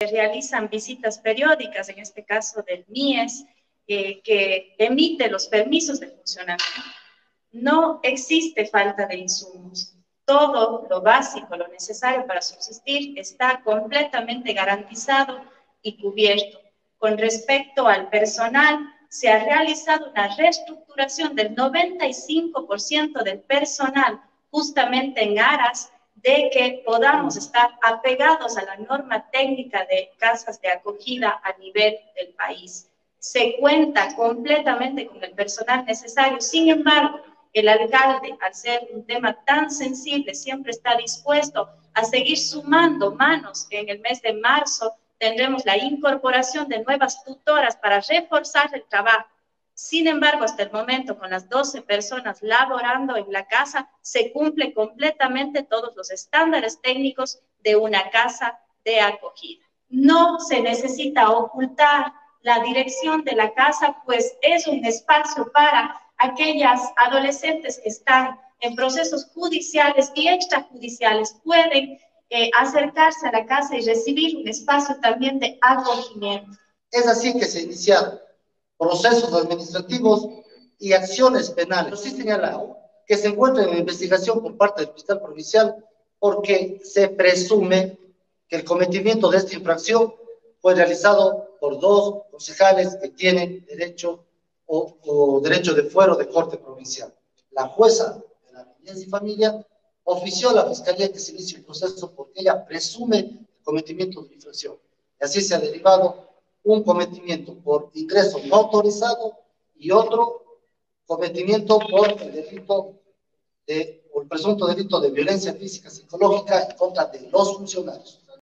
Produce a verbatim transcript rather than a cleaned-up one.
realizan visitas periódicas, en este caso del M I E S, eh, que emite los permisos de funcionamiento. No existe falta de insumos. Todo lo básico, lo necesario para subsistir está completamente garantizado y cubierto. Con respecto al personal, se ha realizado una reestructuración del noventa y cinco por ciento del personal, justamente en aras de que podamos estar apegados a la norma técnica de casas de acogida a nivel del país. Se cuenta completamente con el personal necesario. Sin embargo, el alcalde, al ser un tema tan sensible, siempre está dispuesto a seguir sumando manos. En el mes de marzo tendremos la incorporación de nuevas tutoras para reforzar el trabajo. Sin embargo, hasta el momento, con las doce personas laborando en la casa, se cumple completamente todos los estándares técnicos de una casa de acogida. No se necesita ocultar la dirección de la casa, pues es un espacio para aquellas adolescentes que están en procesos judiciales y extrajudiciales, pueden eh, acercarse a la casa y recibir un espacio también de acogimiento. Es así que se iniciaron procesos administrativos y acciones penales. Sí señalado que se encuentra en investigación por parte del fiscal provincial porque se presume que el cometimiento de esta infracción fue realizado por dos concejales que tienen derecho o, o derecho de fuero de corte provincial. La jueza de la Niñez y Familia ofició a la fiscalía que se inicie el proceso porque ella presume el cometimiento de la infracción. Y así se ha derivado un cometimiento por ingreso no autorizado y otro cometimiento por el delito de, o el presunto delito de violencia física psicológica en contra de los funcionarios.